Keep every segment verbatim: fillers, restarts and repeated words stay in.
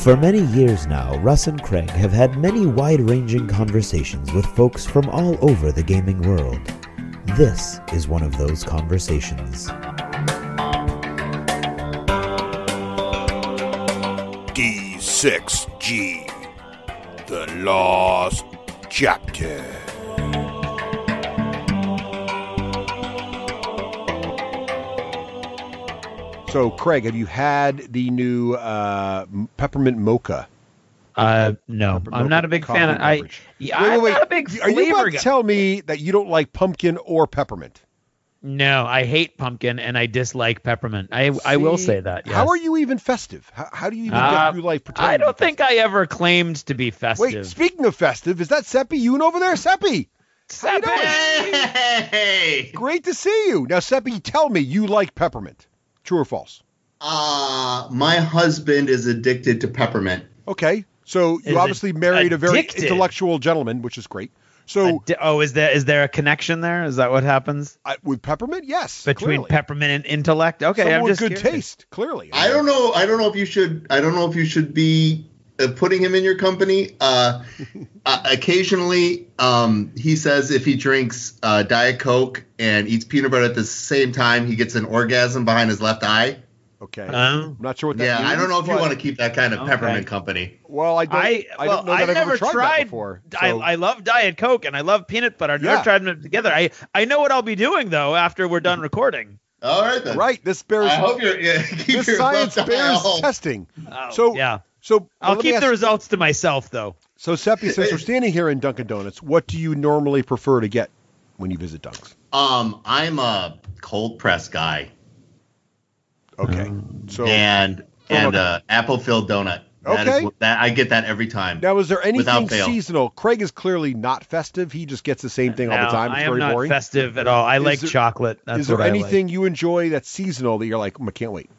For many years now, Russ and Craig have had many wide-ranging conversations with folks from all over the gaming world. This is one of those conversations. D six G, The Lost Chapter. So, Craig, have you had the new uh, peppermint mocha? Uh, no, Peppermint I'm not a big fan. Of, I yeah, wait, wait, wait. I'm not a big Are you about guy. to tell me that you don't like pumpkin or peppermint? No, I hate pumpkin and I dislike peppermint. I See, I will say that. Yes. How are you even festive? How, how do you even uh, get through life pretending? I don't to be think I ever claimed to be festive. Wait, speaking of festive, is that Seppy Yoon over there? Seppy! Seppy! Hey! Great to see you. Now, Seppy, tell me you like peppermint. True or false? Uh, my husband is addicted to peppermint. Okay. So you Is obviously married a very addicted? intellectual gentleman, which is great. So Addi- oh, is there is there a connection there? Is that what happens I, with peppermint? Yes. between clearly. peppermint and intellect? Okay, Someone I'm with just good curious. taste, clearly. I don't know. I don't know if you should. I don't know if you should be uh, putting him in your company. Uh, uh, occasionally, um, he says if he drinks uh, Diet Coke and eats peanut butter at the same time, he gets an orgasm behind his left eye. Okay. Um, I'm not sure what that Yeah, means. I don't know if you but- want to keep that kind of Okay. peppermint company. Well, I don't. I, I well, don't know that I've, I've never ever tried, tried. that before. I, so- I love Diet Coke and I love peanut butter. I've Yeah. never tried them together. I, I know what I'll be doing though after we're done recording. All right then. Right. This bears. I hope you're. Yeah, keep This your science left eye bears all- testing. Oh, So yeah, So well, I'll let me keep the ask- results to myself though. So Seppy, since we're standing here in Dunkin' Donuts, what do you normally prefer to get when you visit Dunks? Um, I'm a cold press guy. Okay. So and and uh, apple filled donut. That Okay. is what- that I get that every time. now, is there anything without fail. seasonal? Craig is clearly not festive. He just gets the same thing all the No, time. It's I am very not boring. festive at all. I Is like there- chocolate. That's is there what I like. anything you enjoy that's seasonal that you're like, "Mm, I can't wait?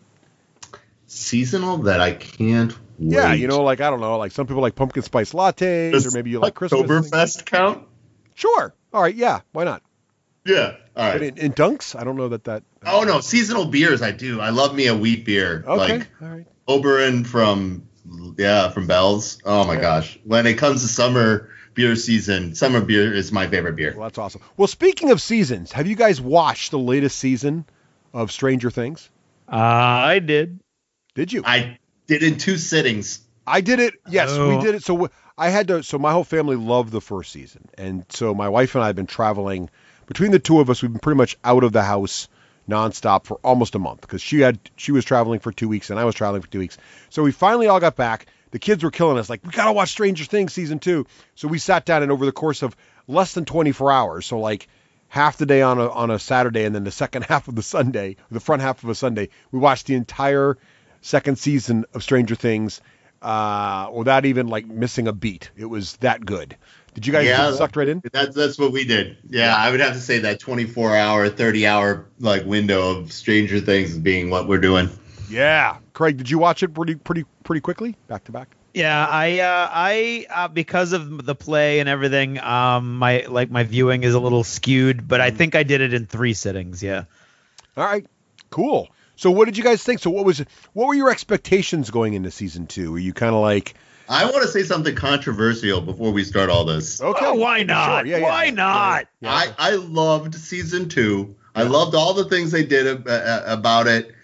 Seasonal that I can't wait. Yeah, you know, like I don't know, like some people like pumpkin spice lattes, Does or maybe you like Christmas. things. Oktoberfest count? Sure. All right. Yeah. Why not? Yeah. All But right. in, in Dunks, I don't know that that. Oh no, seasonal beers I do. I love me a wheat beer. Okay. Like All right. Oberon from yeah, from Bell's. Oh my Yeah. gosh. When it comes to summer beer season, summer beer is my favorite beer. Well, that's awesome. Well, speaking of seasons, have you guys watched the latest season of Stranger Things? Uh, I did. Did you? I did in two sittings. I did it. Yes, Oh. we did it. So w- I had to. So my whole family loved the first season, and so my wife and I have been traveling. Between the two of us, we've been pretty much out of the house nonstop for almost a month because she had she was traveling for two weeks and I was traveling for two weeks. So we finally all got back. The kids were killing us. Like, we gotta watch Stranger Things season two. So we sat down, and over the course of less than twenty-four hours, so like half the day on a on a Saturday, and then the second half of the Sunday, the front half of a Sunday, we watched the entire second season of Stranger Things uh, without even like missing a beat. It was that good. Did you guys Yeah. get sucked right in? That's that's what we did. Yeah, I would have to say that twenty-four hour, thirty hour like window of Stranger Things is being what we're doing. Yeah. Craig, did you watch it pretty pretty pretty quickly, back to back? Yeah, I, uh, I, uh, because of the play and everything, um, my like my viewing is a little skewed, but I think I did it in three sittings. Yeah. All right, cool. So what did you guys think? So what was what were your expectations going into season two? Were you kind of like, I want to say something controversial before we start all this. okay, Oh, why not? sure, yeah, yeah, Why yeah, not? yeah, yeah. I, I loved season two. I loved all the things they did ab- uh, about it,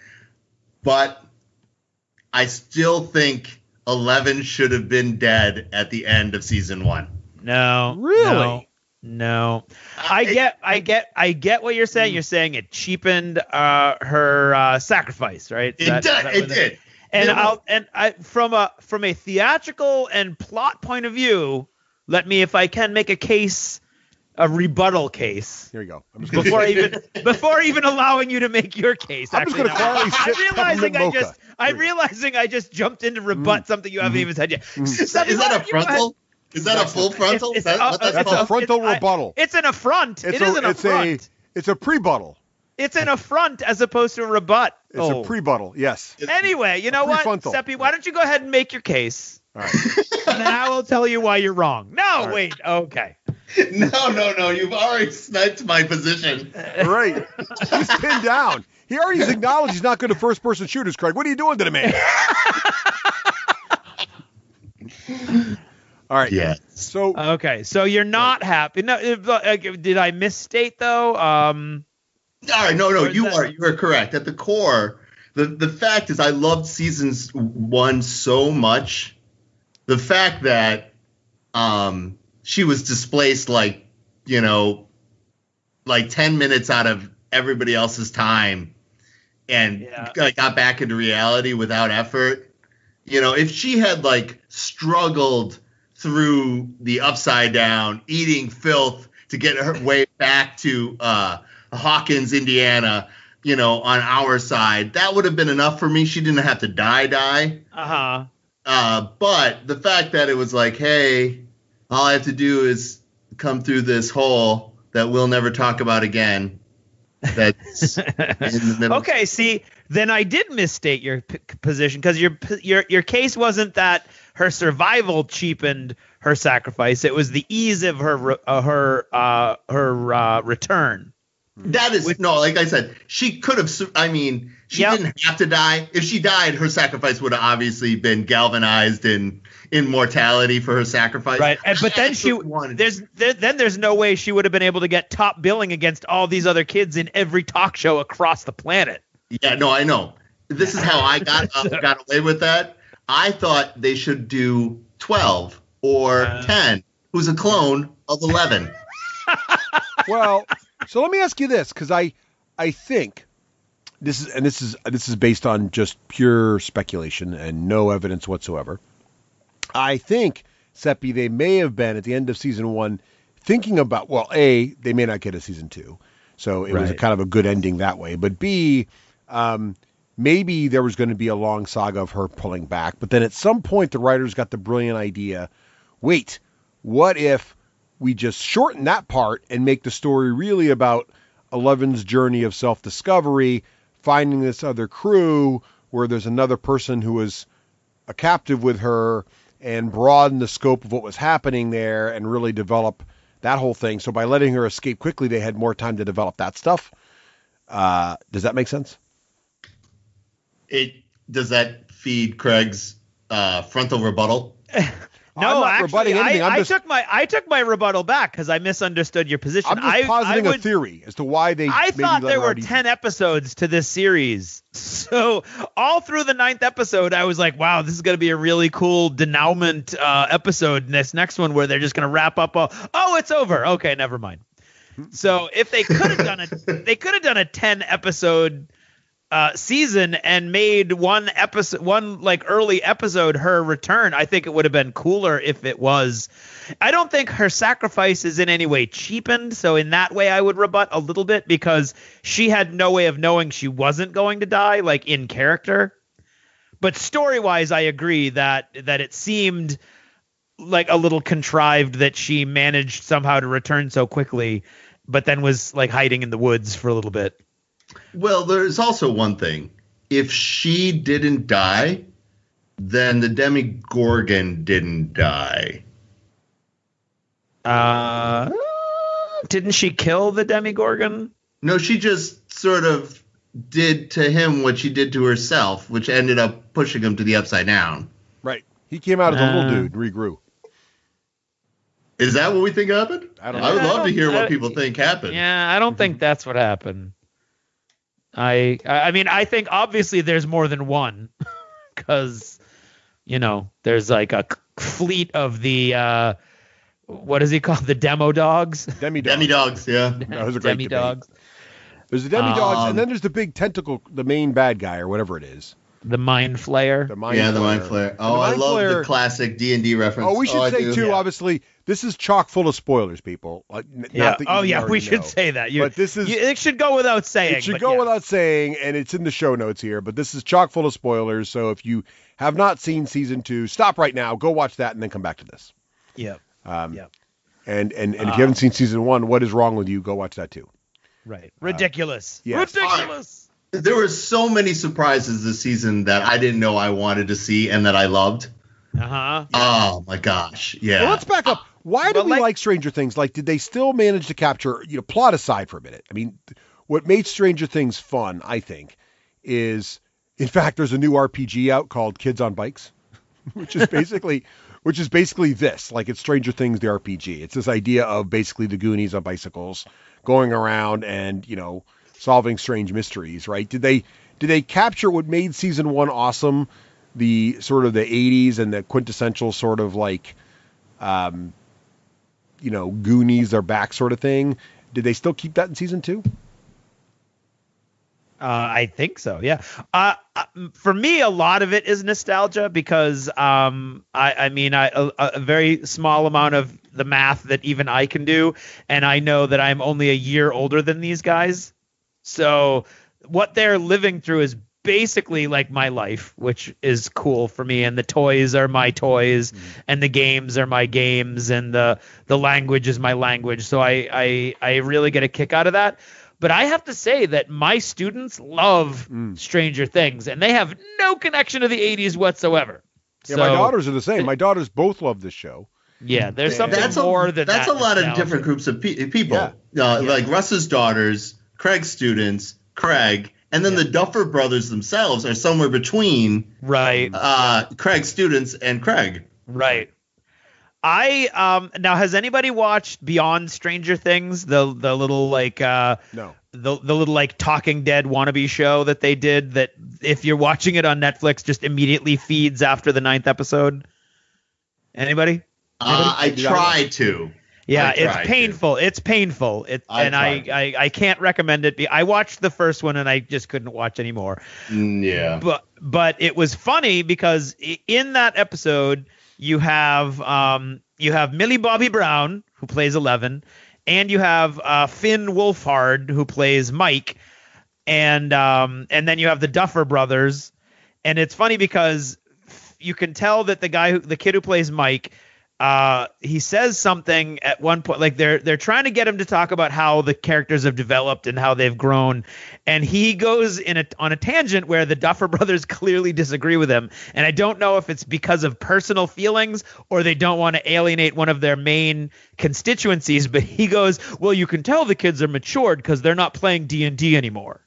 but I still think Eleven should have been dead at the end of season one. No. Really? No. No. I I- get, I get, I get what you're saying. You're saying it cheapened uh, her uh, sacrifice, right? It That- did. that It was did. And There was- I'll and I from a from a theatrical and plot point of view, let me, if I can, make a case, a rebuttal case. Here you go. I'm just gonna Before even before even allowing you to make your case. I'm just actually, gonna no. quietly I'm sip realizing peppermint I just mocha. I'm realizing I just jumped in to rebut something you haven't even said yet. Is Something- that why a don't you go ahead- frontal? Is that a full frontal? It's- Is that it's- what uh, that's That's called? a frontal it's- I- rebuttal. It's an affront. It's It a, is an it's affront. a it's a pre-buttal. It's an affront as opposed to a rebut. It's oh. a pre-buttal. Yes. Anyway, you know what, prefrontal. Seppy, why don't you go ahead and make your case, All right. and then I will tell you why you're wrong. No, right. wait, okay. No, no, no. You've already sniped my position. Right. He's pinned down. He already acknowledged he's not good at first-person shooters, Craig. What are you doing to the man? All right. Yes. So Okay, so you're not happy. No, if, uh, did I misstate though? Um, All right, no, no, Or is you that- are you are correct. At the core, the the fact is, I loved seasons one so much. The fact that um she was displaced like you know like ten minutes out of everybody else's time, and Yeah. like, got back into reality without effort. You know, if she had like struggled through the upside down, eating filth to get her way back to uh, Hawkins, Indiana, you know, on our side, that would have been enough for me. She didn't have to die, die. uh-huh. Uh, but the fact that it was like, hey, all I have to do is come through this hole that we'll never talk about again. That's in the middle. Okay, see, then I did misstate your p- position because your p- your your case wasn't that her survival cheapened her sacrifice; it was the ease of her re- uh, her uh, her uh, return. That is no, like I said, she could have. su- I mean, she Yep. didn't have to die. If she died, her sacrifice would have obviously been galvanized in immortality for her sacrifice. Right, and, but I then she absolutely wanted- there's there, then there's no way she would have been able to get top billing against all these other kids in every talk show across the planet. Yeah, no, I know. This is how I got uh, got away with that. I thought they should do twelve or Uh. ten, who's a clone of eleven. well, so let me ask you this, because I I think this is and this is this is based on just pure speculation and no evidence whatsoever. I think, Seppy, they may have been at the end of season one thinking about, well, A, they may not get a season two. So it was a Right. kind of a good ending that way. But B, um, maybe there was going to be a long saga of her pulling back. But then at some point, the writers got the brilliant idea, wait, what if we just shorten that part and make the story really about Eleven's journey of self-discovery, finding this other crew where there's another person who was a captive with her, and broaden the scope of what was happening there and really develop that whole thing. So by letting her escape quickly, they had more time to develop that stuff. Uh, does that make sense? It does that feed Craig's uh, frontal rebuttal? I'm No, not actually, rebutting anything. I, I'm I just, took my I took my rebuttal back because I misunderstood your position. I'm just I, positing I a would, theory as to why they I maybe thought let there her were already- ten episodes to this series. So all through the ninth episode, I was like, wow, this is going to be a really cool denouement uh, episode in this next one where they're just going to wrap up. All, oh, it's over. Okay, never mind. So if they could have done it, they could have done a ten episode uh, season and made one episode, one like early episode, her return. I think it would have been cooler if it was. I don't think her sacrifice is in any way cheapened. So in that way, I would rebut a little bit because she had no way of knowing she wasn't going to die, like in character. But story wise, I agree that that it seemed like a little contrived that she managed somehow to return so quickly, but then was like hiding in the woods for a little bit. Well, there's also one thing. If she didn't die, then the Demigorgon didn't die. Uh, didn't she kill the Demigorgon? No, she just sort of did to him what she did to herself, which ended up pushing him to the upside down. Right. He came out as a Uh, little dude and regrew. Is that what we think happened? I don't I would know. love I to hear don't- what I- people think happened. Yeah, I don't think that's what happened. I I mean, I think obviously there's more than one because, you know, there's like a fleet of the, uh, what is he called? The demo dogs? Demi-dogs. Demi-dogs, yeah. That was a great Demi debate. dogs. There's the demi-dogs, Um, and then there's the big tentacle, the main bad guy, or whatever it is. The Mind Flayer. The mind Yeah, the Flayer. Mind Flayer. And Oh, the I Mind love Flayer- the classic D and D reference. Oh, we should I say, do. too, Yeah. obviously, this is chock full of spoilers, people. Like, n- Yeah. Not that Oh, you yeah. already We should know. say that. You, But this is- you- it should go without saying. It should but go yes. without saying, and it's in the show notes here, but this is chock full of spoilers, so if you have not seen season two, stop right now, go watch that, and then come back to this. Yeah. Um, Yeah. And, and, and if Um, you haven't seen season one, what is wrong with you? Go watch that, too. Right. Ridiculous. yes. Ridiculous. There were so many surprises this season that I didn't know I wanted to see and that I loved. Uh huh. Oh, my gosh. Yeah. Well, let's back up. Why did But we like- like Stranger Things? Like, did they still manage to capture, you know, plot aside for a minute? I mean, what made Stranger Things fun, I think, is, in fact, there's a new R P G out called Kids on Bikes, which is basically which is basically this, like it's Stranger Things, the R P G. It's this idea of basically the Goonies on bicycles going around and, you know, solving strange mysteries, right? Did they did they capture what made season one awesome, the sort of the eighties and the quintessential sort of like, um, you know, Goonies are back sort of thing? Did they still keep that in season two? Uh, I think so. Yeah. Uh, for me, a lot of it is nostalgia because, um, I, I mean, I, a, a very small amount of the math that even I can do. And I know that I'm only a year older than these guys. So what they're living through is basically like my life, which is cool for me. And the toys are my toys mm-hmm. and the games are my games and the, the language is my language. So I, I, I really get a kick out of that. But I have to say that my students love mm. Stranger Things, and they have no connection to the eighties whatsoever. Yeah, so, my daughters are the same. My daughters both love this show. Yeah, there's something that's more a, than that's that. That's a lot nostalgia. of different groups of pe- people. Yeah. Uh, yeah. Like Russ's daughters, Craig's students, Craig, and then yeah. the Duffer brothers themselves are somewhere between right. uh, Craig's students and Craig. Right. I um now has anybody watched Beyond Stranger Things, the the little like uh no the the little like Talking Dead wannabe show that they did that if you're watching it on Netflix just immediately feeds after the ninth episode? Anybody? Uh, I tried to. Yeah, I tried it's painful. To. It's painful. It I and I, I I can't recommend it. I watched the first one and I just couldn't watch anymore. Yeah. But but it was funny because in that episode you have um you have Millie Bobby Brown who plays Eleven, and you have uh, Finn Wolfhard who plays Mike, and um and then you have the Duffer brothers, and it's funny because you can tell that the guy who the kid who plays Mike, uh he says something at one point, like they're they're trying to get him to talk about how the characters have developed and how they've grown, and he goes in a on a tangent where the Duffer brothers clearly disagree with him, and I don't know if it's because of personal feelings or they don't want to alienate one of their main constituencies, but he goes, well, you can tell the kids are matured because they're not playing D and D anymore.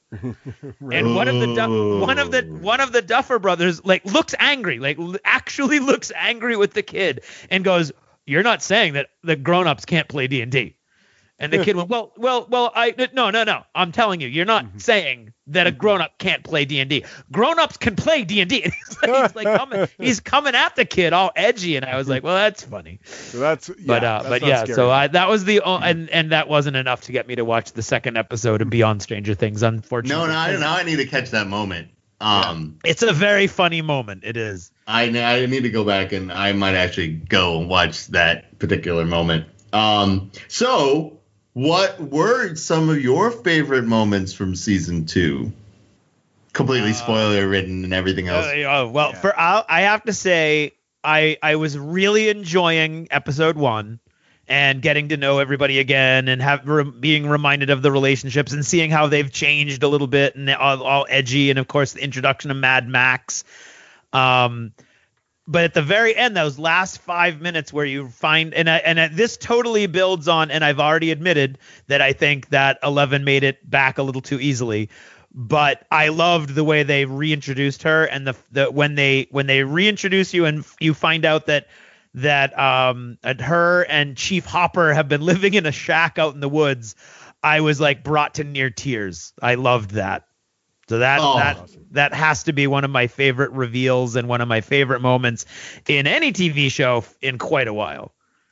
And one of the du- one of the one of the Duffer brothers like looks angry, like actually looks angry with the kid, and goes, "You're not saying that the grown-ups can't play D and D?" And the kid went, "Well, well, well, I no, no, no. I'm telling you, you're not saying that a grown-up can't play D and D. Grown-ups can play D and D." And he's like, he's like coming, he's coming at the kid all edgy, and I was like, "Well, that's funny." So that's yeah, but uh, that's but not yeah, scary. so I, that was the and and that wasn't enough to get me to watch the second episode of Beyond Stranger Things. Unfortunately, no, no, I, now I need to catch that moment. Um, it's a very funny moment. It is. I I need to go back and I might actually go and watch that particular moment. Um, so. What were some of your favorite moments from season two? Completely uh, spoiler ridden and everything else. Uh, well, yeah. for I'll, I have to say, I I was really enjoying episode one and getting to know everybody again and have re- being reminded of the relationships and seeing how they've changed a little bit and all, all edgy, and of course the introduction of Mad Max. Um. But at the very end, those last five minutes where you find, and I, and I, this totally builds on, and I've already admitted that I think that Eleven made it back a little too easily, but I loved the way they reintroduced her, and the, the when they when they reintroduce you and you find out that that um her and Chief Hopper have been living in a shack out in the woods, I was like brought to near tears. I loved that. So that oh, that awesome. that has to be one of my favorite reveals and one of my favorite moments in any T V show in quite a while.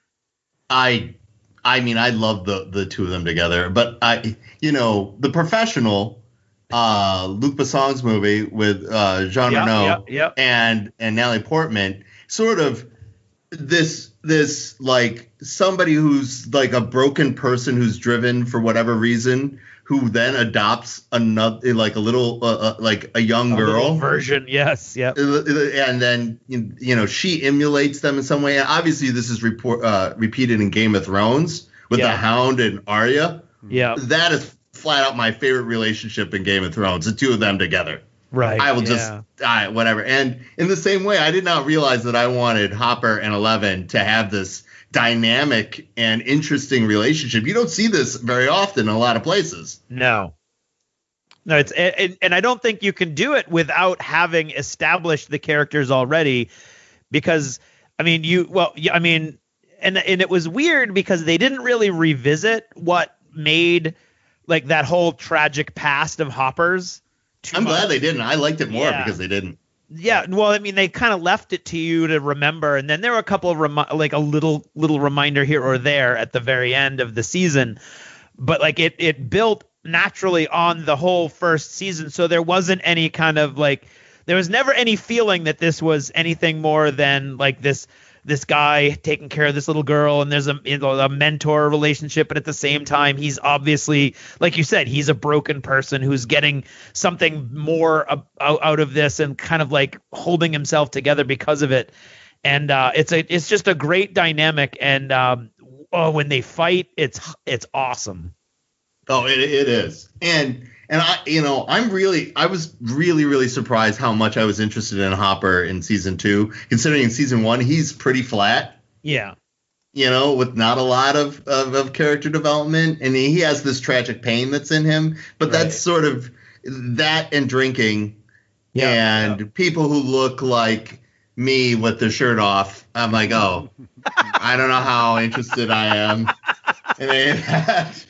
I I mean, I love the the two of them together, but I you know, The Professional, uh Luc Besson's movie with uh Jean yep, Reno yep, yep. and and Natalie Portman, sort of this this like somebody who's like a broken person who's driven for whatever reason, who then adopts another, like a little, uh, uh, like a young a girl version. Yes. Yeah. And then, you know, she emulates them in some way. And obviously this is report, uh, repeated in Game of Thrones with yeah. the Hound and Arya. Yeah. That is flat out my favorite relationship in Game of Thrones. The two of them together. Right. I will yeah. just, I, whatever. And in the same way, I did not realize that I wanted Hopper and Eleven to have this dynamic and interesting relationship. You don't see this very often in a lot of places. No. No, it's and, and I don't think you can do it without having established the characters already, because I mean, you well, yeah, I mean, and and it was weird because they didn't really revisit what made like that whole tragic past of Hopper's. I'm much. glad they didn't. I liked it more Yeah. because they didn't. Yeah, well, I mean, they kind of left it to you to remember, and then there were a couple of remi- like a little little reminder here or there at the very end of the season, but like it it built naturally on the whole first season, so there wasn't any kind of like there was never any feeling that this was anything more than like this this guy taking care of this little girl, and there's a you know, a mentor relationship, but at the same time he's obviously, like you said, he's a broken person who's getting something more uh, out of this and kind of like holding himself together because of it. And uh it's a it's just a great dynamic, and um oh, when they fight, it's it's awesome. Oh, it it is. And and I you know, I'm really I was really, really surprised how much I was interested in Hopper in season two, considering in season one he's pretty flat. Yeah. You know, with not a lot of, of, of character development. And he has this tragic pain that's in him. But Right. that's sort of that and drinking Yeah, and yeah. people who look like me with their shirt off. I'm like, oh, I don't know how interested I am in any of that.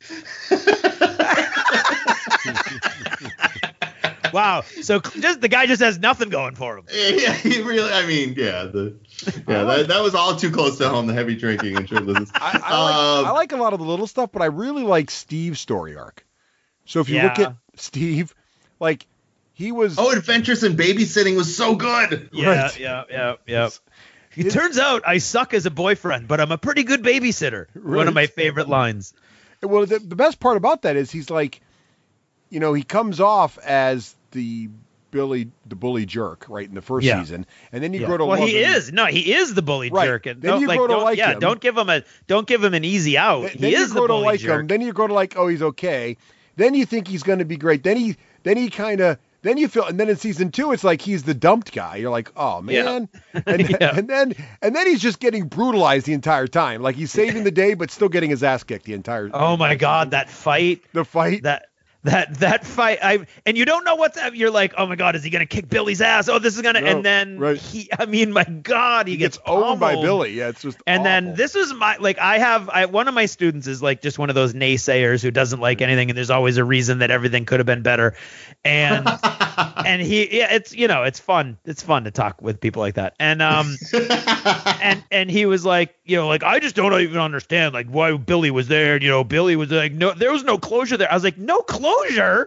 Wow. So just the guy just has nothing going for him. Yeah, he really. I mean, yeah, the yeah, that, that was all too close to home. The heavy drinking and shirtlessness. I, I, like, Um, I like a lot of the little stuff, but I really like Steve's story arc. So if you look Yeah. at Steve, like he was. Oh, Adventures in Babysitting was so good. Yeah, Right. yeah, yeah, yeah. It It's- turns out I suck as a boyfriend, but I'm a pretty good babysitter. One Right. of my favorite lines. Well, the, the best part about that is he's like, you know, he comes off as the Billy, the bully jerk, right, in the first Yeah. season, and then you Yeah. grow to well, love he him. is. No, he is the bully Right. jerk. And Then don't, you like, grow to don't- like yeah, him. don't give him a don't give him an easy out. Then, he then is you the grow to bully like jerk. him. Then you grow to like, oh, he's okay. Then you think he's going to be great. Then he, then he kind of, then you feel, and then in season two, it's like he's the dumped guy. You're like, oh man, and, Yeah. and then and then he's just getting brutalized the entire time. Like he's saving the day, but still getting his ass kicked the entire. Oh my God, that fight. The fight. That that that fight. I and you don't know what's. You're like, oh my God, is he gonna kick Billy's ass? Oh, this is gonna. No, and then right. he. I mean, my God, he, he gets, gets owned by pummeled. Billy. Yeah, it's just. And then awful. this is my like I have I one of my students is like just one of those naysayers who doesn't like anything, and there's always a reason that everything could have been better. And and he yeah, it's you know, it's fun. It's fun to talk with people like that. And um and and he was like, you know, like I just don't even understand like why Billy was there. You know, Billy was like, no, there was no closure there. I was like, no closure?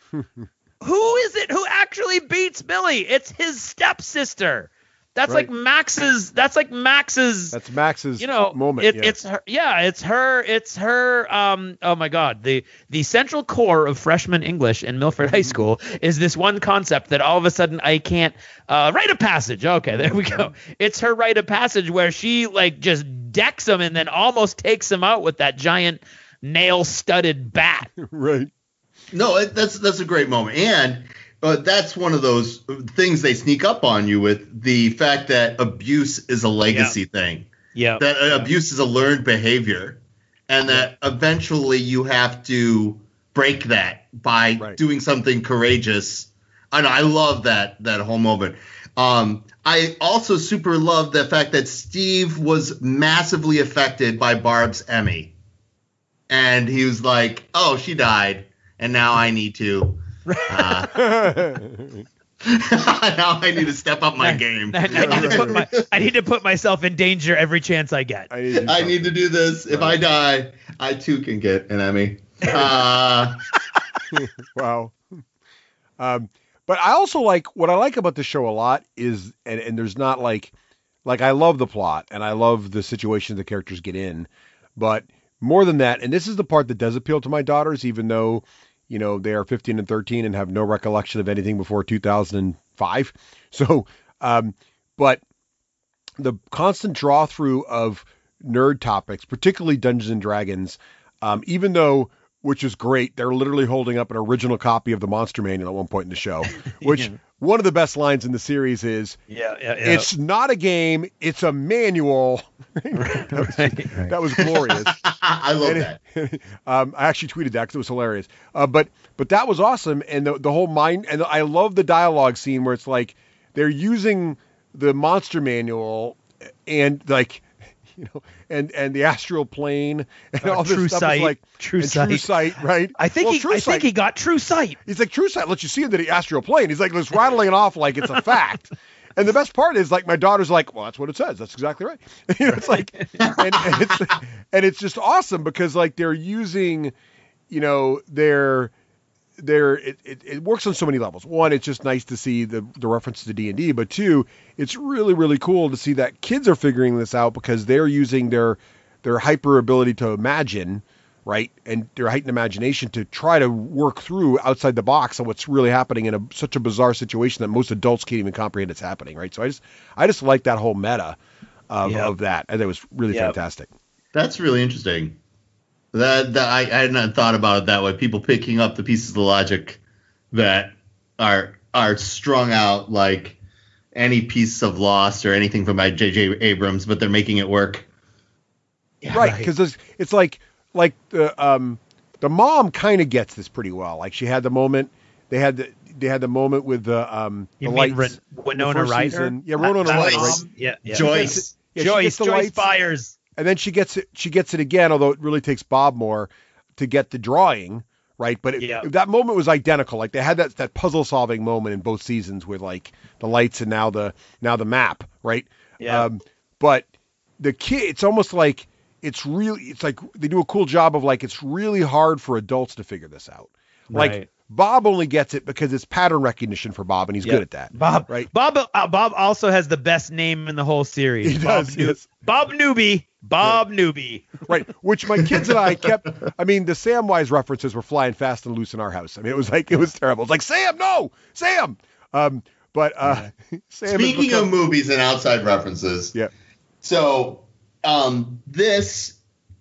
Who is it who actually beats Billy? It's his stepsister. That's Right. like Max's. That's like Max's. That's Max's you know, moment. It, yeah. It's her. Yeah, it's her. It's her. Um. Oh my God. The the central core of freshman English in Milford High School is this one concept that all of a sudden I can't. Uh, rite of passage. Okay, there we go. It's her rite of passage where she like just decks him and then almost takes him out with that giant nail studded bat. right. No, it, that's that's a great moment, and uh, that's one of those things they sneak up on you with the fact that abuse is a legacy thing. Yeah. That uh, abuse is a learned behavior, and that eventually you have to break that by Right. doing something courageous. And I love that that whole moment. Um, I also super love the fact that Steve was massively affected by Barb's Emmy, and he was like, "Oh, she died, and now I need to." Uh, now I need to step up my game. I, I need to put my, I need to put myself in danger every chance I get. I need to do I need to do this. If I die, I too can get an Emmy. Uh, Wow. Um, but I also like what I like about the show a lot is, and, and there's not like, like I love the plot and I love the situations the characters get in, but more than that, and this is the part that does appeal to my daughters, even though, you know, they are fifteen and thirteen and have no recollection of anything before two thousand five. So, um, but the constant draw through of nerd topics, particularly Dungeons and Dragons, um, even though, which is great, they're literally holding up an original copy of the Monster Manual at one point in the show, which Yeah. one of the best lines in the series is, Yeah, yeah, yeah. it's not a game, it's a manual. that, was, Right, right. that was glorious. I love And that. it- um, I actually tweeted that because it was hilarious. Uh, but but that was awesome, and the the whole mind, and I love the dialogue scene where it's like they're using the Monster Manual and like, you know, and and the astral plane and Uh, all this True stuff Sight. is like True and Sight. True Sight, right? I think Well, he True I Sight- think he got True Sight. He's like, True Sight lets you see into the astral plane. He's like, just rattling it off like it's a fact. And the best part is, like, my daughter's like, well, that's what it says. That's exactly right. You know, it's like, and, and it's and it's just awesome because like they're using, you know, their their it, it, it works on so many levels. One, it's just nice to see the the reference to D and D, but two, it's really really cool to see that kids are figuring this out because they're using their their hyper ability to imagine, right, and their heightened imagination to try to work through outside the box on what's really happening in a, such a bizarre situation that most adults can't even comprehend it's happening, right? So I just I just like that whole meta of, Yep. of that. I think it was really Yep. fantastic. That's really interesting. That, that I, I had not thought about it that way. People picking up the pieces of the logic that are are strung out like any piece of Lost or anything from by J J Abrams, but they're making it work. Yeah, Right, because it's, it's like like the um the mom kind of gets this pretty well. Like she had the moment they had the they had the moment with the um You the mean lights. Ren- in the Winona first Ryder? season. Yeah, Winona That- Ryder. that Right? mom? Yeah, yeah. Joyce. Yeah, she Joyce. gets the Joyce lights, Byers. and then she gets it. She gets it again, although it really takes Bob more to get the drawing right. But it, Yeah. that moment was identical. Like they had that that puzzle solving moment in both seasons with like the lights and now the now the map, right? Yeah. Um, but the kid, it's almost like it's really, it's like they do a cool job of like it's really hard for adults to figure this out. Like Right. Bob only gets it because it's pattern recognition for Bob, and he's Yep. good at that. Bob, Right. Bob, uh, Bob also has the best name in the whole series. He Bob does, Noo- yes. Bob Newby. Bob Newby. Right, which my kids and I kept. I mean, the Samwise references were flying fast and loose in our house. I mean, it was like it was terrible. It's like Sam, no, Sam. Um, but uh, Sam. has Speaking become- of movies and outside references, yeah, so um, this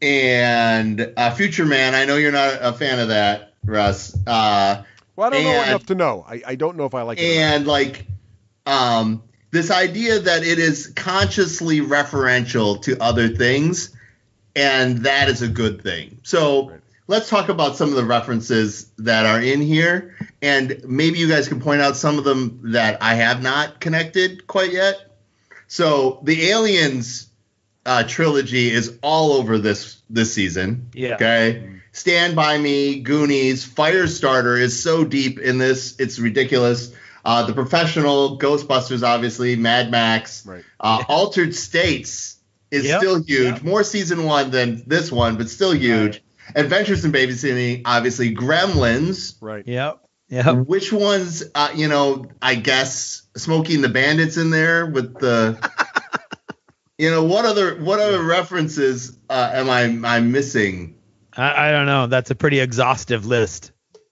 and uh, Future Man, I know you're not a fan of that, Russ. Uh, well, I don't know and- enough to know. I, I don't know if I like it. or not. and like um, this idea that it is consciously referential to other things, and that is a good thing. So Right. let's talk about some of the references that are in here, and maybe you guys can point out some of them that I have not connected quite yet. So the Aliens uh, trilogy is all over this this season. Yeah. Okay. Stand By Me, Goonies, Firestarter is so deep in this, it's ridiculous. Uh, The Professional, Ghostbusters, obviously, Mad Max, Right. uh, Altered States is Yep. still huge. Yep. More season one than this one, but still huge. Adventures in Babysitting, obviously, Gremlins. Right. Yep. Yep. Which ones, uh, you know, I guess Smokey and the Bandit's in there with the, you know, what other what other references uh, am I I'm missing? I, I don't know. That's a pretty exhaustive list.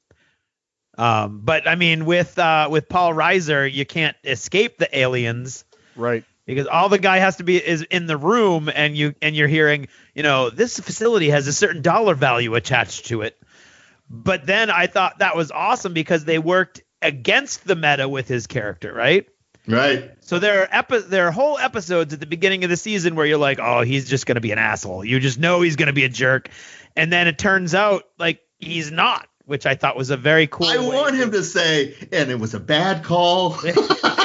Um, but I mean, with uh, with Paul Reiser, you can't escape the aliens Right. because all the guy has to be is in the room, and you and you're hearing, you know, this facility has a certain dollar value attached to it. But then I thought that was awesome because they worked against the meta with his character, right? Right. So there are epi- there are whole episodes at the beginning of the season where you're like, oh, he's just going to be an asshole. You just know he's going to be a jerk. And then it turns out like he's not, which I thought was a very cool I way want him to say, and it was a bad call. It,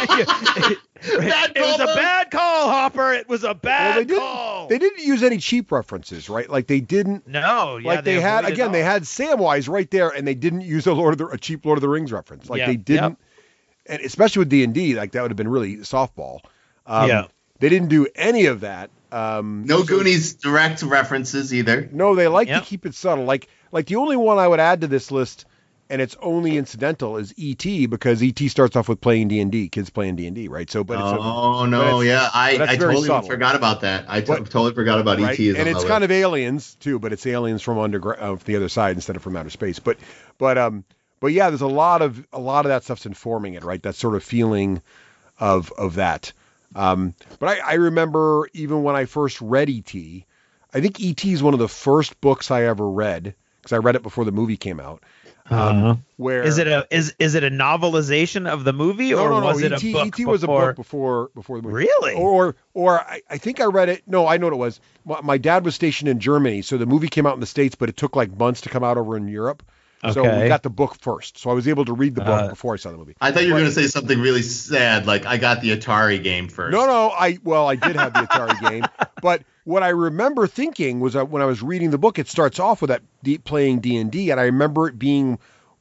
Bad it was call, a Bob. bad call, Hopper. It was a bad Well, they didn't. call. They didn't use any cheap references, right? Like they didn't. no, yeah, like they, had avoided again, all. they had Samwise right there, and they didn't use a Lord of the a cheap Lord of the Rings reference. Like Yeah, they didn't, and especially with D and D, like that would have been really softball. Um, Yeah. They didn't do any of that. Um, No so- Goonies direct references either. No, they like Yep. to keep it subtle. Like like the only one I would add to this list, and it's only incidental, is E T because E T starts off with playing D and D, kids playing D and D, right? So, but it's a, Oh but no, it's- yeah, I, but I that's very totally subtle. forgot about that. I t- But- totally forgot about right? E T. As and a it's mother. kind of aliens too, but it's aliens from under uh, the other side instead of from outer space. But but um but yeah, there's a lot of a lot of that stuff's informing it, right? That sort of feeling of of that. Um, but I, I remember even when I first read E T, I think E T is one of the first books I ever read because I read it before the movie came out. Um, Uh-huh. Where Is it a is is it a novelization of the movie, no, or no, no. was it E a T, book E T was a before- book before before the movie. Really? Or or I, I think I read it. No, I know what it was. My, my dad was stationed in Germany, so the movie came out in the States, but it took like months to come out over in Europe. So we Okay. got the book first. So I was able to read the book Uh, before I saw the movie. I thought you were But- going to say something really sad, like I got the Atari game first. No, no, I well, I did have the Atari game, but what I remember thinking was that when I was reading the book, it starts off with that D- playing D and D, and I remember it being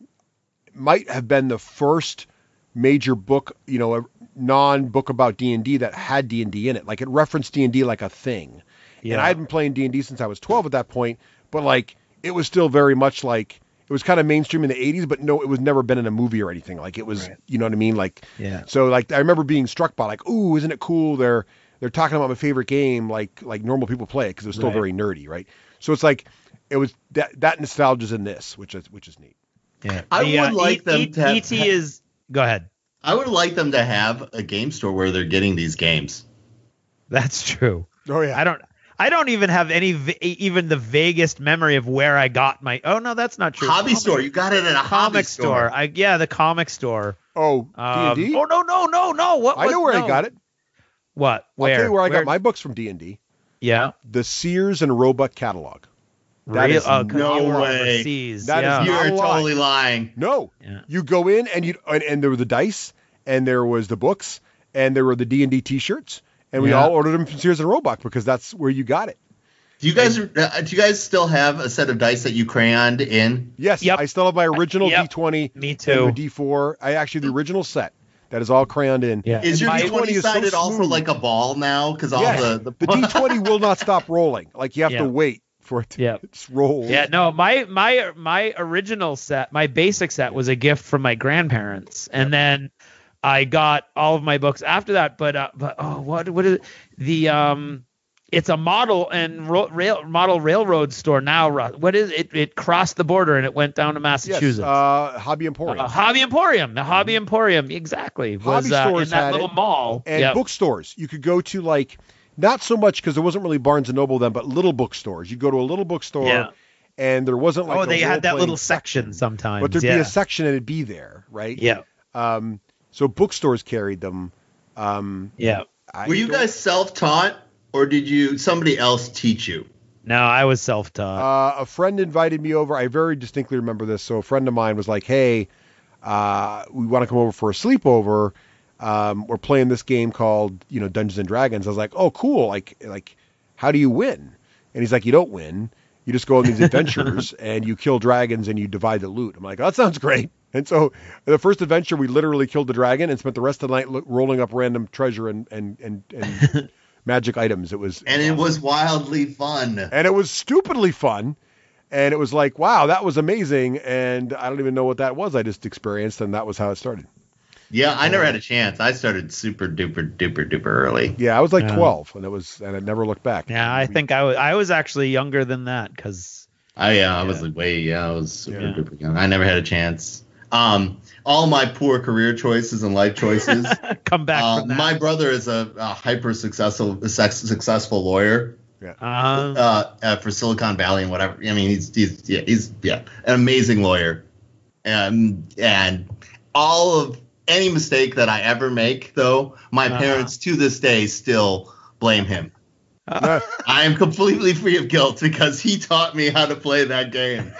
might have been the first major book, you know, a non-book about D and D that had D and D in it. Like it referenced D and D like a thing. Yeah. And I had been playing D and D since I was twelve at that point, but like it was still very much like it was kind of mainstream in the eighties, but no, it was never been in a movie or anything. Like it was, Right. you know what I mean? Like, Yeah. so like I remember being struck by like, ooh, isn't it cool? They're they're talking about my favorite game, like like normal people play it because it was still Right. very nerdy, right? So it's like it was that that nostalgia's in this, which is which is neat. Yeah. I The, would like them E- to have- E T is. Go ahead. I would like them to have a game store where they're getting these games. That's true. Oh yeah, I don't. I don't even have any, va- even the vaguest memory of where I got my. Oh no, that's not true. Hobby Comic- store. You got it at a hobby Comic store. store. I yeah, the comic store. Oh, Um, D and D. Oh no, no, no, no. What? I know what- where no. I got it. What? Where? I'll tell you where I Where- got my books from D and D. Yeah. The Sears and Roebuck catalog. That Real, is uh, 'cause no you were way. overseas. That is yeah. not- You're a lie. totally lying. No, Yeah. you go in and you and, and there were the dice and there was the books and there were the D and D T-shirts and we Yeah. all ordered them from Sears and Roebuck because that's where you got it. Do you guys uh, do you guys still have a set of dice that you crayoned in? Yes, Yep. I still have my original Yep. D twenty. Me And too. the D four. I actually the original set that is all crayoned in. Yeah. Is your My- D twenty is so sided also smooth. like a ball now? Because all Yes, the, the D twenty will not stop rolling. Like you have Yeah. to wait for it to Yeah. it's roll. Yeah, no, my my my original set, my basic set was a gift from my grandparents, and then I got all of my books after that. But uh, but oh, what what is it? The um, it's a model and ro- rail model railroad store now. Russ. What is it? It crossed the border and it went down to Yes, Massachusetts. uh, Hobby Emporium. Uh, Hobby Emporium, the Hobby Emporium, exactly. Was Hobby uh, in stores that had little it, mall. and Yep. bookstores. You could go to like not so much because there wasn't really Barnes and Noble then, but little bookstores. You go to a little bookstore, Yeah. and there wasn't like Oh, a they had that role-playing little section sometimes. but there'd yeah. be a section and it'd be there, right? Yeah, Um, so bookstores carried them. Um, yeah. I Were you don't- guys self taught or did you somebody else teach you? No, I was self-taught. Uh, a friend invited me over. I very distinctly remember this. So a friend of mine was like, "Hey, uh, we want to come over for a sleepover. Um, we're playing this game called, you know, Dungeons and Dragons." I was like, "Oh, cool! Like, like, how do you win?" And he's like, "You don't win. You just go on these adventures and you kill dragons and you divide the loot." I'm like, "Oh, that sounds great." And so the first adventure, we literally killed the dragon and spent the rest of the night lo- rolling up random treasure and and and, and magic items. It was And it was wildly fun. and it was stupidly fun. And it was like, wow, that was amazing. And I don't even know what that was. I just experienced, and that was how it started. Yeah, I never had a chance. I started super duper duper duper early. Yeah, I was like Yeah. twelve, and it was, and I never looked back. Yeah, I think I was I was actually younger than that because I yeah, I was like way yeah, I was super Yeah. duper young. I never had a chance. Um, all my poor career choices and life choices. come back uh, from that. my brother is a, a hyper successful sex, successful lawyer uh, uh, uh, for Silicon Valley and whatever. I mean, he's he's yeah, he's yeah, an amazing lawyer. And and all of any mistake that I ever make, though, my Uh-huh. parents to this day still blame him. Uh, I am completely free of guilt because he taught me how to play that game.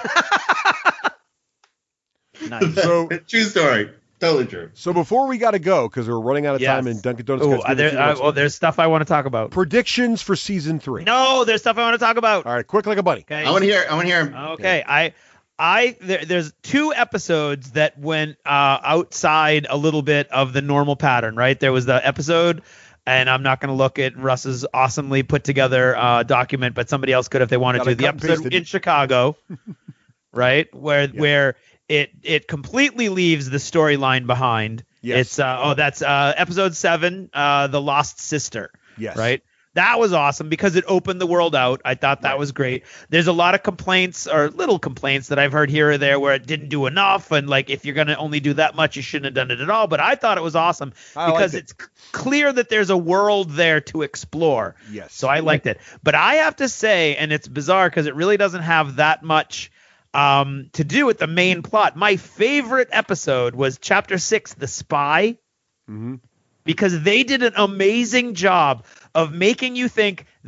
nice. So- True story. Totally true. so before we got to go, because we're running out of Yes. time, and Dunkin' Donuts. Ooh, gets uh, there, uh, well, there's stuff I want to talk about. predictions for season three. No, there's stuff I want to talk about. All right, quick like a bunny. Okay. I want to hear. I want to hear him. Okay, I, I there, there's two episodes that went uh, outside a little bit of the normal pattern. Right, there was the episode, and I'm not going to look at Russ's awesomely put together uh, document, but somebody else could if they wanted Got it to. The cut and episode pasted. in Chicago, right, where where it it completely leaves the storyline behind. Yes. It's uh, oh that's uh, episode seven, uh, the Lost Sister. Yes. Right. That was awesome because it opened the world out. I thought that Right. was great. There's a lot of complaints or little complaints that I've heard here or there where it didn't do enough. And like, if you're going to only do that much, you shouldn't have done it at all. But I thought it was awesome I because liked it. it's c- clear that there's a world there to explore. Yes. So I liked it. But I have to say, and it's bizarre because it really doesn't have that much um, to do with the main plot. My favorite episode was chapter six, The Spy. hmm Because they did an amazing job of making you think that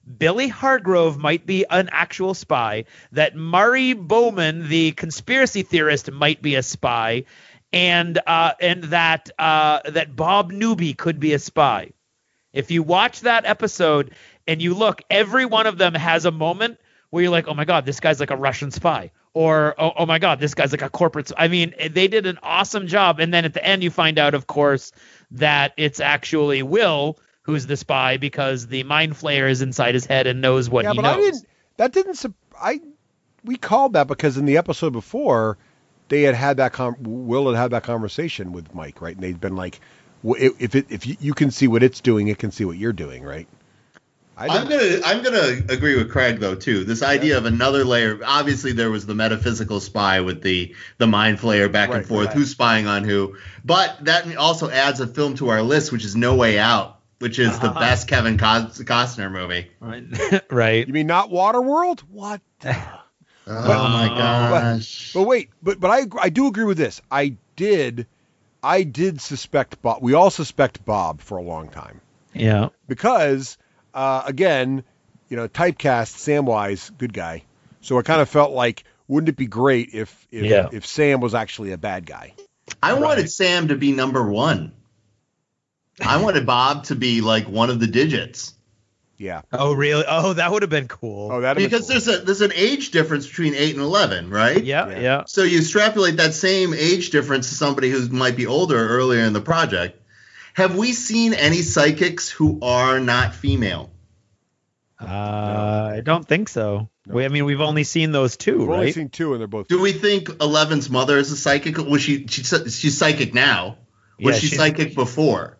Billy Hargrove might be an actual spy, that Murray Bowman, the conspiracy theorist, might be a spy, and uh, and that uh, that Bob Newby could be a spy. If you watch that episode and you look, every one of them has a moment where you're like, oh my God, this guy's like a Russian spy. Or, oh, oh my God, this guy's like a corporate spy. I mean, they did an awesome job. And then at the end, you find out, of course, that it's actually Will who's the spy because the mind flayer is inside his head and knows what yeah, he but knows. I didn't, that didn't, sup- I, we called that because in the episode before, they had had that, com- Will had had that conversation with Mike, right? And they'd been like, well, if it, if you, you can see what it's doing, it can see what you're doing, right? I'm gonna I'm gonna agree with Craig though too. This idea yeah. of another layer. Obviously, there was the metaphysical spy with the the mind flayer back right, and forth, right. who's spying on who. But that also adds a film to our list, which is No Way Out, which is uh-huh. the best Kevin Cos- Costner movie. Right. right. You mean not Waterworld? What? oh but, my gosh! But, but wait, but but I I do agree with this. I did I did suspect Bob. We all suspect Bob for a long time. Yeah. Because. Uh, again, you know, typecast Samwise, good guy. So it kind of felt like, wouldn't it be great if if, yeah. if Sam was actually a bad guy? I right. wanted Sam to be number one. I wanted Bob to be like one of the digits. Yeah. Oh, really? Oh, that would have been cool. Oh, that because cool. there's a there's an age difference between eight and eleven, right? Yeah, yeah, yeah. So you extrapolate that same age difference to somebody who might be older earlier in the project. Have we seen any psychics who are not female? Uh, no. I don't think so. No. We, I mean, we've only seen those two, we've right? only seen two, and they're both. Do we think Eleven's mother is a psychic? Was she, she she's psychic now? Was yeah, she psychic before?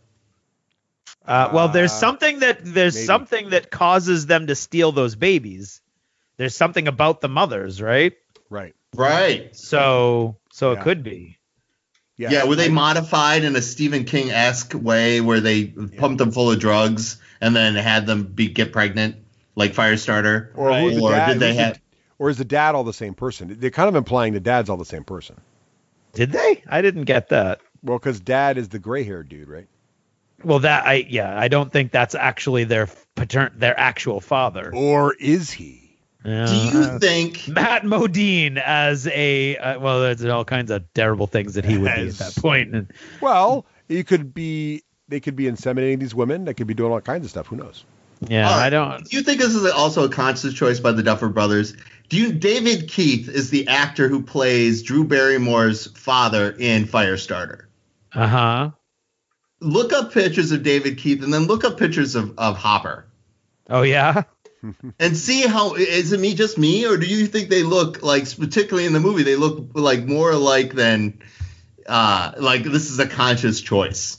Uh, well, there's something that there's maybe. something that causes them to steal those babies. There's something about the mothers, right? Right. Right. So, so yeah. it could be. Yeah. yeah. Were they modified in a Stephen King-esque way where they yeah. pumped them full of drugs and then had them be get pregnant, like Firestarter? Or, right. the or dad, did they have? The, or is the dad all the same person? They're kind of implying the dad's all the same person. Did they? I didn't get that. Well, because dad is the gray-haired dude, right? Well, that I yeah, I don't think that's actually their patern their actual father. Or is he? Uh, Do you think Matt Modine as a uh, well? There's all kinds of terrible things that he would be at that point. And, well, you could be. They could be inseminating these women. They could be doing all kinds of stuff. Who knows? Yeah, right. I don't. Do you think this is also a conscious choice by the Duffer Brothers? Do you? David Keith is the actor who plays Drew Barrymore's father in Firestarter. Uh huh. Look up pictures of David Keith and then look up pictures of, of Hopper. Oh yeah. And see how is it me just me or do you think they look like, particularly in the movie, they look like more alike than uh, like this is a conscious choice?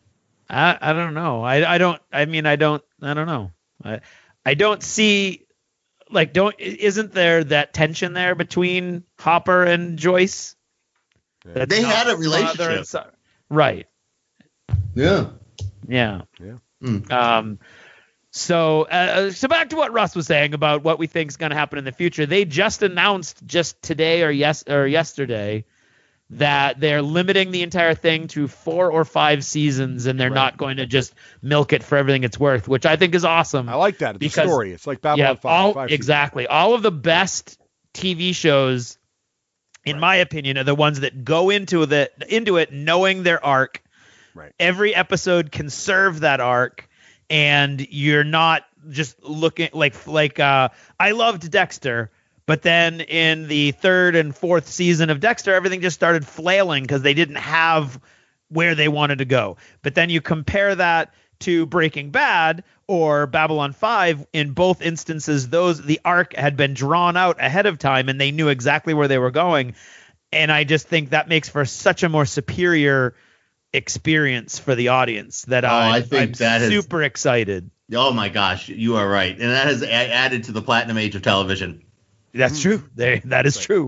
I I don't know. I I don't. I mean I don't. I don't know. I I don't see like don't isn't there that tension there between Hopper and Joyce? That's they had a relationship, son, right? Yeah. Yeah. Yeah. Mm. Um. So, uh, so back to what Russ was saying about what we think is going to happen in the future. They just announced just today or yes or yesterday that they're limiting the entire thing to four or five seasons, and they're right. not going to just milk it for everything it's worth, which I think is awesome. I like that. It's because, a story. It's like Babylon yeah, five. All, five exactly. seasons. All of the best T V shows, in right. my opinion, are the ones that go into the into it knowing their arc. Right. Every episode can serve that arc. And you're not just looking like like uh, I loved Dexter, but then in the third and fourth season of Dexter, everything just started flailing because they didn't have where they wanted to go. But then you compare that to Breaking Bad or Babylon five. In both instances, those the arc had been drawn out ahead of time, and they knew exactly where they were going. And I just think that makes for such a more superior experience for the audience that oh, I'm, I think I'm that super has, excited. Oh my gosh, you are right, and that has a- added to the platinum age of television. That's true. They, that is true.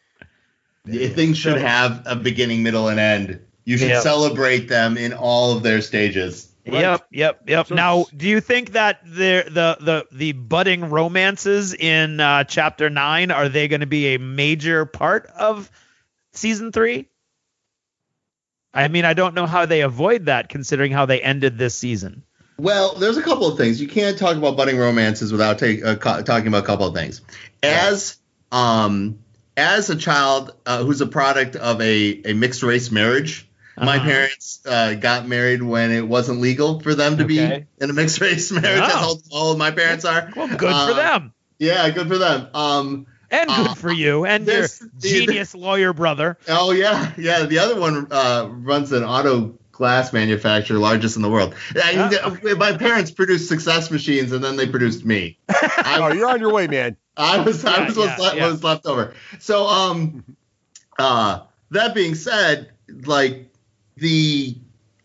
Yeah, things should have a beginning, middle, and end. You should yep. celebrate them in all of their stages. Right? Yep, yep, yep. So now, do you think that the the the the budding romances in uh, chapter nine are they going to be a major part of season three? I mean, I don't know how they avoid that considering how they ended this season. Well, there's a couple of things. You can't talk about budding romances without take, uh, co- talking about a couple of things. As um, as a child uh, who's a product of a, a mixed race marriage, uh-huh. my parents uh, got married when it wasn't legal for them to okay. be in a mixed race marriage. Oh. That's how old my parents are. Well, good um, for them. Yeah, good for them. Um, and good uh, for you and this, your genius the, lawyer brother. Oh, yeah. Yeah, the other one uh, runs an auto glass manufacturer, largest in the world. I, oh. My parents produced success machines, and then they produced me. I, oh, you're on your way, man. I was, yeah, I was, yeah, was, yeah. was left over. So, um, uh, that being said, like the,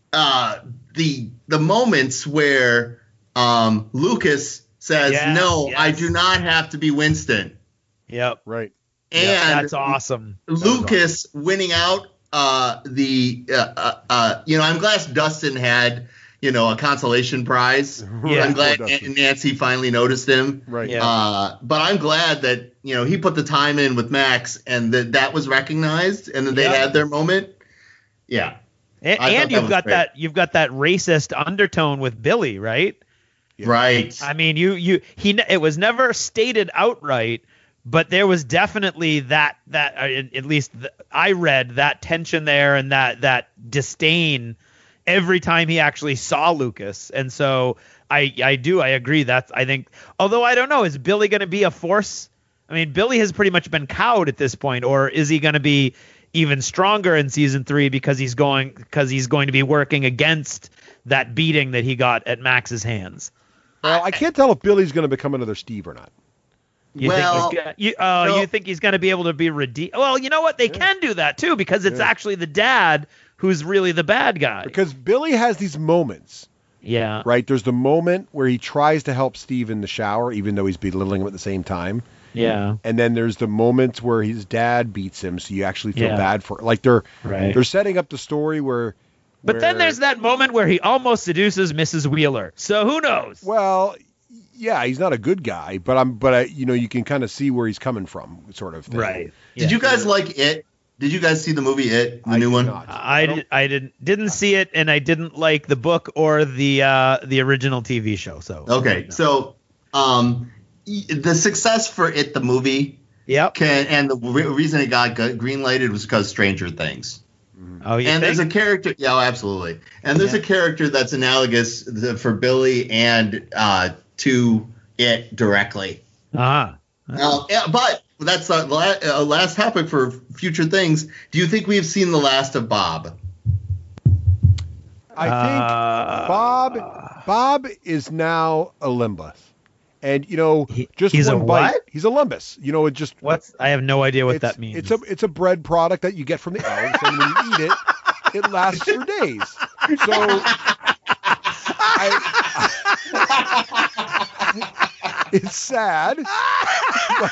uh, the, the moments where, um, Lucas says, yeah, "No, yes. I do not have to be Winston." Yep. Right. And yep, that's awesome. Lucas awesome. winning out. Uh, the uh, uh, uh, you know, I'm glad Dustin had you know a consolation prize. Yeah, I'm glad N- Nancy finally noticed him. Right. Yeah. Uh, but I'm glad that you know he put the time in with Max, and that that was recognized, and that they yeah. had their moment. Yeah. And, and you've got great. that you've got that racist undertone with Billy, right? Yeah. Right. I mean, you you he it was never stated outright. But there was definitely that that uh, at least th- I read that tension there and that that disdain every time he actually saw Lucas. And so I I do I agree that's I think although I don't know, is Billy going to be a force? I mean, Billy has pretty much been cowed at this point, or is he going to be even stronger in season three because he's going because he's going to be working against that beating that he got at Max's hands? Well, I can't tell if Billy's going to become another Steve or not. You well, think he's gonna, you, uh, no. you think he's going to be able to be redeemed? Well, you know what? They yeah. can do that, too, because it's yeah. actually the dad who's really the bad guy. Because Billy has these moments. Yeah. Right? There's the moment where he tries to help Steve in the shower, even though he's belittling him at the same time. Yeah. And then there's the moments where his dad beats him, so you actually feel yeah. bad for it. Like, they're, right. they're setting up the story where... But where, then there's that moment where he almost seduces Missus Wheeler. So who knows? Well... Yeah, he's not a good guy, but I'm, but I, you know, you can kind of see where he's coming from, sort of thing. Right. Yeah. Did you guys like It? Did you guys see the movie It, the I new one? Not. I, I did, I didn't didn't see it, and I didn't like the book or the uh, the original T V show. So okay, no. so um, the success for It, the movie, yep, can, and the re- reason it got greenlighted was because Stranger Things. Oh, you and think? there's a character, yeah, oh, absolutely, and there's yeah. a character that's analogous for Billy and uh, to It directly. Ah. Uh, yeah, but that's our la- uh, last topic for future things. Do you think we have seen the last of Bob? I think uh, Bob Bob is now a Limbus. And, you know, just he's one a bite. what? He's a Limbus. You know, it just... What's? I have no idea what it's, that means. It's a it's a bread product that you get from the elves, and when you eat it, it lasts for days. So... I, it's sad. But,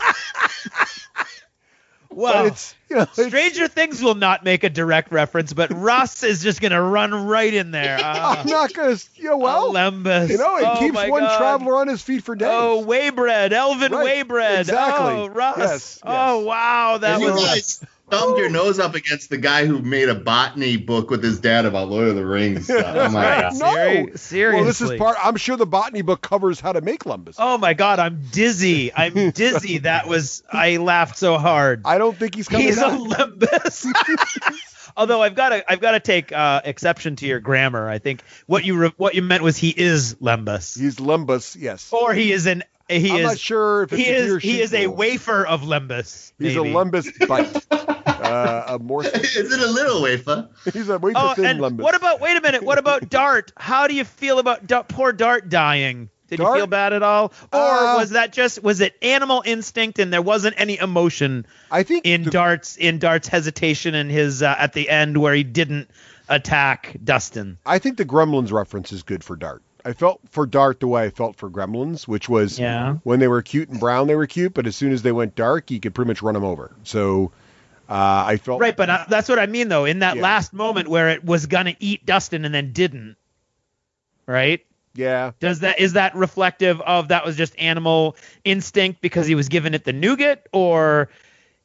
well, but it's, you know, Stranger it's, Things will not make a direct reference, but Russ is just going to run right in there. Uh, I'm not going to, you know, well, Lembus. you know, it oh keeps one God. traveler on his feet for days. Oh, Waybread, Elvin right. Waybread. Exactly. Oh, Russ. Yes, yes. Oh, wow. That and was... You guys thumbed your nose up against the guy who made a botany book with his dad about Lord of the Rings. Stuff. Oh, my right. God. No. Seri- seriously. Well, this is part, I'm sure the botany book covers how to make Limbus. Oh, my God. I'm dizzy. I'm dizzy. That was... I laughed so hard. I don't think he's coming He's back. a Limbus. Although I've got to, I've got to take uh, exception to your grammar. I think what you re- what you meant was he is Limbus. He's Limbus, yes. Or he is an he I'm is not sure if it's he a is he or he she is a rule. wafer of Limbus. He's maybe. a Limbus bite. uh, a more. Is it a little wafer? He's a wafer Oh, thin and Limbus. what about? Wait a minute. What about Dart? How do you feel about da- poor Dart dying? Did Dart? you feel bad at all, or Uh, was that just was it animal instinct and there wasn't any emotion? I think in the, Dart's in Dart's hesitation and his uh, at the end where he didn't attack Dustin. I think the Gremlins reference is good for Dart. I felt for Dart the way I felt for Gremlins, which was yeah. when they were cute and brown, they were cute, but as soon as they went dark, you could pretty much run them over. So uh, I felt right, but uh, that's what I mean though. In that Yeah. last moment where it was gonna eat Dustin and then didn't, right? yeah. Does that is that reflective of that was just animal instinct because he was giving it the nougat, or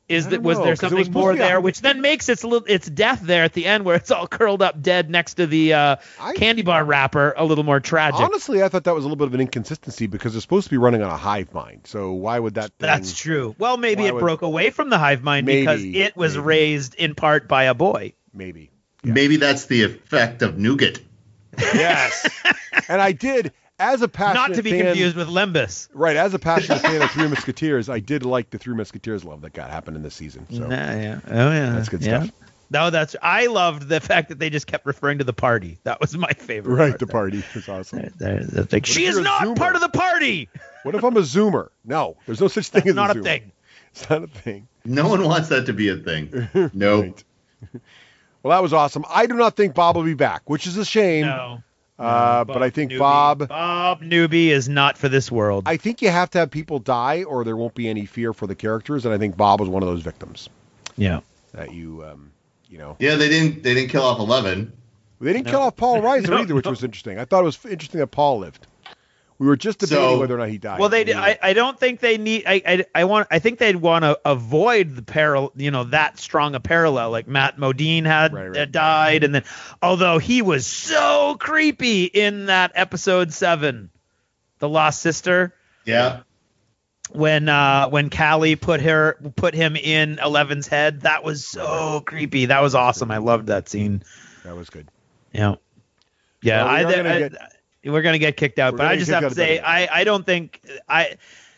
Is I that don't was know, there 'cause it was something supposed more to be a- there, which then makes its little its death there at the end, where it's all curled up dead next to the uh, I- candy bar wrapper, a little more tragic. Honestly, I thought that was a little bit of an inconsistency because it's supposed to be running on a hive mind. So why would that thing... That's true. Well, maybe Why it would- broke away from the hive mind Maybe, because it was maybe. raised in part by a boy. Maybe. Maybe that's the effect of nougat. Yes. And I did, as a passionate Not to be fan, confused with Limbus. Right, as a passionate fan of Three Musketeers, I did like the Three Musketeers love that got happened in this season. So Nah, yeah. Oh yeah. that's good yeah. stuff. No, that's I loved the fact that they just kept referring to the party. That was my favorite. Right, part the there. party is awesome. They're- they're like, she if is you're a not Zoomer? part of the party. What if I'm a Zoomer? No, there's no such thing That's as not a a Zoomer. thing. It's not a thing. No one wants that to be a thing. Nope. Right. Well, that was awesome. I do not think Bob will be back, which is a shame. No. Uh, but I think Newby. Bob, Bob Newby is not for this world. I think you have to have people die or there won't be any fear for the characters. And I think Bob was one of those victims yeah. that you, um, you know, Yeah, they didn't. They didn't kill off Eleven. they didn't No. kill off Paul Reiser No, either, which no. was interesting. I thought it was interesting that Paul lived. We were just debating So- whether or not he died. Well, they. We- I, I don't think they need. I, I. I want. I think they'd want to avoid the parallel. You know, that strong a parallel. Like Matt Modine had Right, right. uh, died, and then although he was so creepy in that episode seven, The Lost Sister, Yeah. when uh when Callie put her put him in Eleven's head, that was so creepy. That was awesome. I loved that scene. that was good. Yeah. Yeah, Well, we I, are gonna I- get- we're gonna get kicked out, We're but gonna I get just kicked have out to of say W. I, I don't think I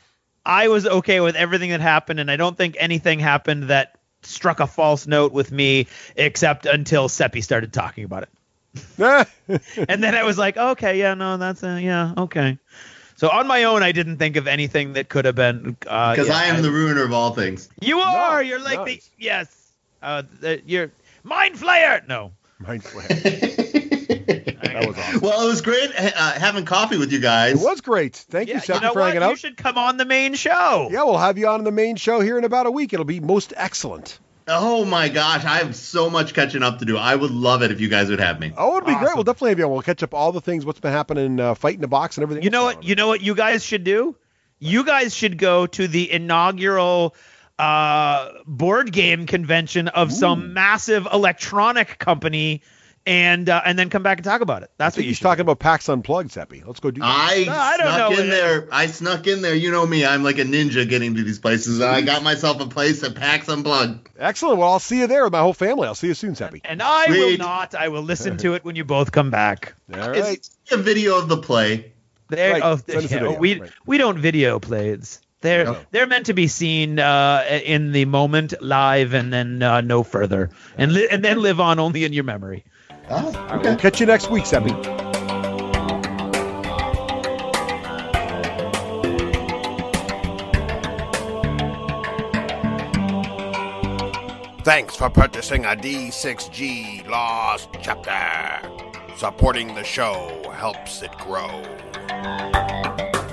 I was okay with everything that happened, and I don't think anything happened that struck a false note with me except until Seppy started talking about it. And then I was like, okay, yeah, no, that's uh, yeah, okay. So on my own, I didn't think of anything that could have been uh, Because yeah, I am the ruiner of all things. You are. No, you're like no, the it's- yes. Uh, the, you're mind flayer. No. Mind flare. That was awesome. Well, it was great uh, having coffee with you guys. It was great. Thank Yeah, you, you Seppy, know for what? hanging You out. should come on the main show. Yeah, we'll have you on the main show here in about a week. It'll be most excellent. Oh my gosh, I have so much catching up to do. I would love it if you guys would have me. Oh, it'd be great. Awesome. We'll definitely have you on. We'll catch up all the things, what's been happening, uh, fight in the box and everything. You know else what? going You know what you guys should do? You guys should go to the inaugural uh, board game convention of Ooh. some massive electronic company, and uh, and then come back and talk about it. I That's think what you he's should. talking about PAX Unplugged, Seppy. Let's go do that. I, No, I don't snuck know. in there. I snuck in there. You know me. I'm like a ninja getting to these places. And I got myself a place at PAX Unplugged. Excellent. Well, I'll see you there with my whole family. I'll see you soon, Seppy. And I will Sweet. not. I will listen to it when you both come back. All right. It's a video of the play. There, Right, oh, send us a yeah, video, we right. we don't video plays. They're No. they're meant to be seen uh, in the moment, live, and then uh, no further, and li- and then live on only in your memory. Oh, All right, okay. we'll catch you next week, Seppy. Thanks for purchasing a D six G Lost Chapter. Supporting the show helps it grow.